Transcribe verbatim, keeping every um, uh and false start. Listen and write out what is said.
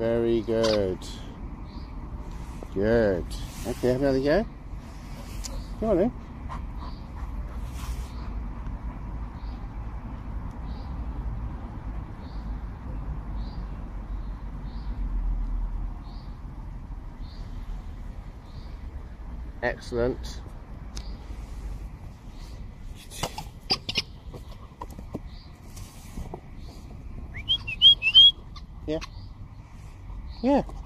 Very good. Good. Okay, have another go. Come on then. Excellent. Yeah. Yeah.